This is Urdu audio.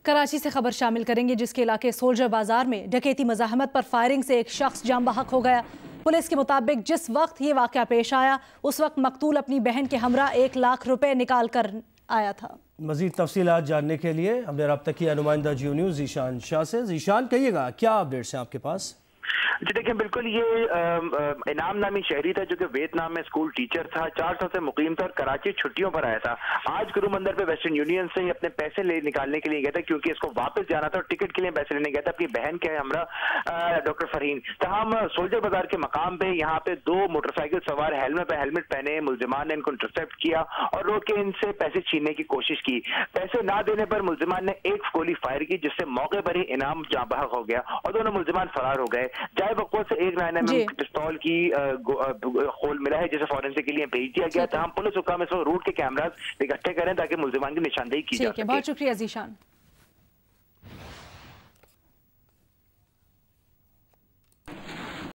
کراچی سے خبر شامل کریں گے، جس کے علاقے سولجر بازار میں ڈکیتی مزاحمت پر فائرنگ سے ایک شخص جاں بحق ہو گیا۔ پولیس کے مطابق جس وقت یہ واقعہ پیش آیا اس وقت مقتول اپنی بہن کے ہمراہ 1 لاکھ روپے نکال کر آیا تھا۔ مزید تفصیلات جاننے کے لیے ہم نے رابطہ کیا نمائندہ جیو نیوز ذیشان شاہ سے۔ ذیشان، کہیے گا کیا اپڈیٹس ہیں آپ کے پاس؟ جی دیکھیں، بالکل یہ انعام نامی شہری تھا جو کہ ویتنام میں اسکول ٹیچر تھا، 4 سال سے مقیم تھا اور کراچی چھٹیوں پر آیا تھا۔ آج گرو مندر پہ ویسٹرن یونین سے اپنے پیسے نکالنے کے لیے گیا تھا، کیونکہ اس کو واپس جانا تھا اور ٹکٹ کے لیے پیسے لینے گیا تھا اپنی بہن کے ہمراہ ڈاکٹر فرحین۔ تاہم سولجر بازار کے مقام پہ یہاں پہ 2 موٹر سائیکل سوار ہیلمٹ پہنے ملزمان نے ان کو انٹرسپٹ کیا اور روک کے ان سے پیسے چھیننے کی کوشش کی۔ پیسے نہ دینے پر ملزمان نے 1 گولی فائر کی، جس سے موقع پر ہی انعام جاں بحق ہو گیا اور دونوں ملزمان فرار ہو گئے۔ جائے وقوع سے 1 9mm پستول کی خول ملا ہے، جسے فورنسک کے لیے بھیج دیا گیا۔ تاہم پولیس حکام اس وقت روٹ کے کیمراز اکٹھے کریں تاکہ ملزمان کی نشاندہی کی جا سکے۔ بہت شکریہ ذیشان۔